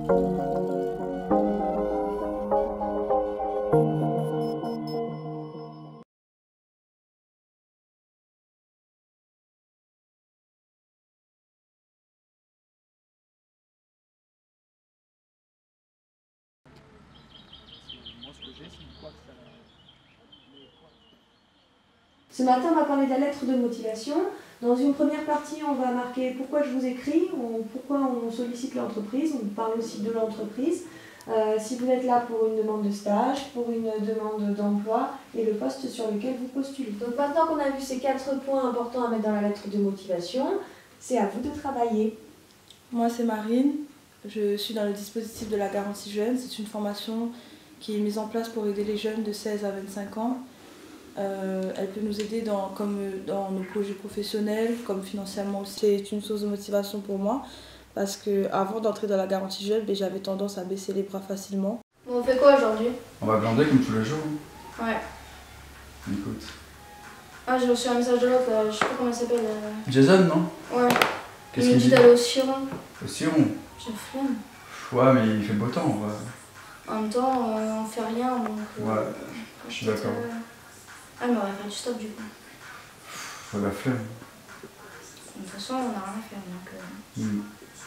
Ce matin, on va parler de la lettre de motivation. Dans une première partie, on va marquer pourquoi je vous écris, pourquoi on sollicite l'entreprise, on parle aussi de l'entreprise. Si vous êtes là pour une demande de stage, pour une demande d'emploi et le poste sur lequel vous postulez. Donc maintenant qu'on a vu ces 4 points importants à mettre dans la lettre de motivation, c'est à vous de travailler. Moi, c'est Marine. Je suis dans le dispositif de la garantie jeune. C'est une formation qui est mise en place pour aider les jeunes de 16 à 25 ans. Elle peut nous aider comme dans nos projets professionnels, comme financièrement aussi. C'est une source de motivation pour moi parce qu'avant d'entrer dans la garantie jeune, j'avais tendance à baisser les bras facilement. Bon, on fait quoi aujourd'hui? On va glander comme tous les jours. Ouais. Écoute. Ah, j'ai reçu un message de l'autre, je sais pas comment il s'appelle. Jason, non? Ouais. Qu'est-ce Il me qu'il dit dit? d'aller au Ciron. Au Ciron? J'ai flemme. Ouais, mais il fait beau temps, on va. En même temps, on fait rien, donc... Ouais, je suis d'accord. Ah, mais on va faire du stop du coup. Faut la flemme. De toute façon, on n'a rien à faire, donc...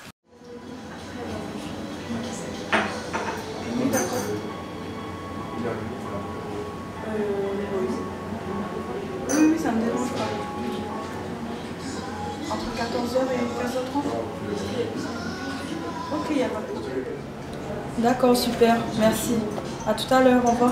Oui, ça me dérange pas. Entre 14h et 15h30. Ok, il y a pas de problème. D'accord, super, merci. À tout à l'heure, au revoir.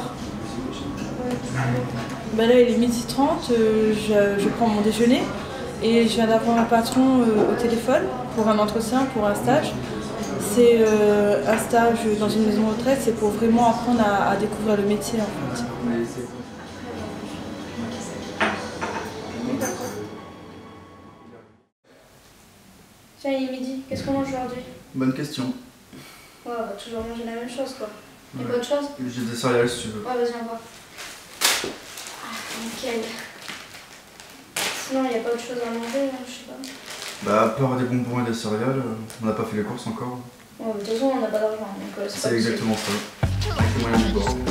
Ben là, il est 12h30, je prends mon déjeuner et je viens d'avoir un patron au téléphone pour un entretien, pour un stage. C'est un stage dans une maison de retraite, c'est pour vraiment apprendre à découvrir le métier en fait. Tiens, il est midi, qu'est-ce qu'on mange aujourd'hui? Bonne question. Ouais, on va toujours manger la même chose quoi. Y'a pas autre chose? J'ai des céréales si tu veux. Ouais, vas-y, on va. Ah, nickel. Sinon, il n'y a pas autre chose à manger, je sais pas. Bah, à part des bonbons et des céréales, on n'a pas fait les courses encore. Ouais, de toute façon, on n'a pas d'argent, donc c'est pas exactement ça. Avec les moyens du bord.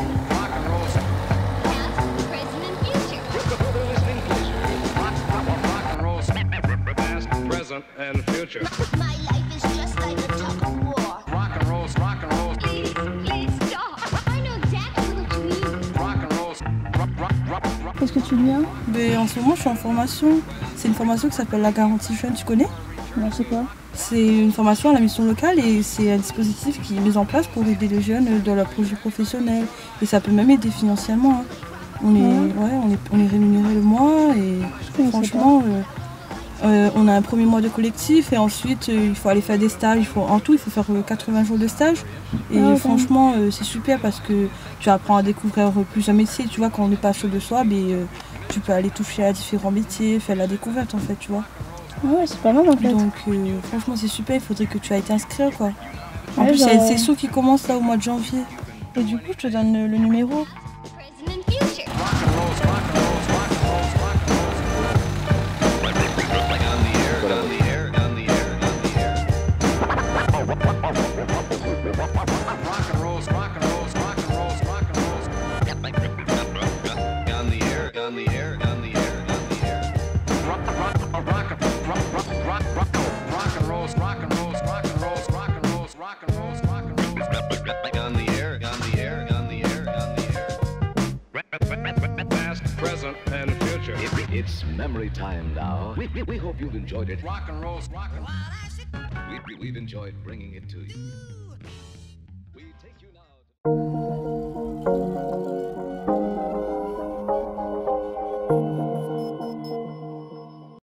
And future. My life is just like a tug of war. Rock and roll, rock and roll. Please stop. I know exactly what you mean. Rock and roll. Qu'est-ce que tu viens? En ce moment, je suis en formation. C'est une formation qui s'appelle la garantie jeune, tu connais? Non, c'est quoi? C'est une formation à la mission locale et c'est un dispositif qui est mis en place pour aider les jeunes dans leur projet professionnel. Et ça peut même aider financièrement. Hein. On est rémunéré le mois et franchement... on a un premier mois de collectif et ensuite il faut aller faire des stages. En tout, il faut faire 80 jours de stage. Et franchement, c'est super parce que tu apprends à découvrir plusieurs métiers. Tu vois, quand on n'est pas sûr de soi, tu peux aller toucher à différents métiers, faire la découverte en fait, tu vois. Ouais, c'est pas mal en fait. Donc franchement, c'est super. Il faudrait que tu ailles t'inscrire quoi. En plus, il y a une session qui commence là au mois de janvier. Et du coup, je te donne le numéro. Present and future. It's memory time now. We hope you've enjoyed it. Rock and roll, rock and roll. We've enjoyed bringing it to you.